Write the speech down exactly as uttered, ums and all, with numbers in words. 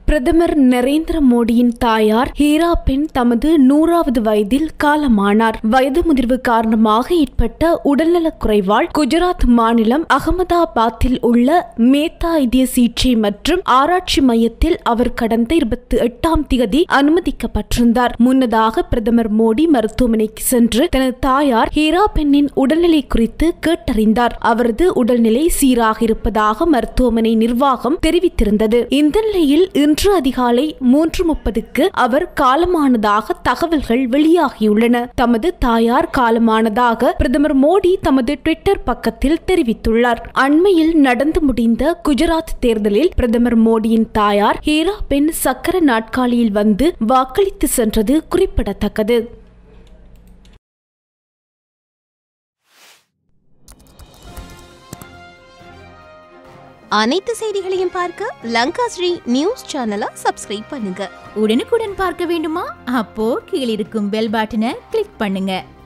பிரதமர் நரேந்திர மோடியின் தாயார் ஹீரா பென் தமது நூறாவது வயதில் காலமானார். வயது முதிர்வு காரணமாக ஏற்பட்ட உடல்நலக் குறைவால் குஜராத் மாநிலம் அகமதாபாத்தில் உள்ள மேத்தா இதய சிகிச்சை மற்றும் ஆராய்ச்சி மையத்தில் அவர் கடந்த இருபத்தி எட்டாம் தேதி அனுமதிக்கப்பட்டிருந்தார். முன்னதாக பிரதமர் மோடி மருத்துவமனைக்கு சென்று தனது தாயார் ஹீரா பெண்ணின் உடல்நிலை குறித்து கேட்டறிந்தார். அவரது உடல்நிலை சீராக இருப்பதாக மருத்துவமனை நிர்வாகம் தெரிவித்திருந்தது. இந்த நிலையில் இன்று அதிகாலை மூன்று முப்பதுக்கு அவர் காலமானதாக தகவல்கள் வெளியாகியுள்ளன. தமது தாயார் காலமானதாக பிரதமர் மோடி தமது ட்விட்டர் பக்கத்தில் தெரிவித்துள்ளார். அண்மையில் நடந்து முடிந்த குஜராத் தேர்தலில் பிரதமர் மோடியின் தாயார் ஹீரா பென் சக்கர நாட்காலியில் வந்து வாக்களித்து சென்றது குறிப்பிடத்தக்கது. அனைத்து செய்திகளையும் பார்க்க லங்கா ஸ்ரீ நியூஸ் சேனலை சப்ஸ்கிரைப் பண்ணுங்க. உடனுக்குடன் பார்க்க வேண்டுமா? அப்போ கீழிருக்கும் பெல் பட்டனை கிளிக் பண்ணுங்க.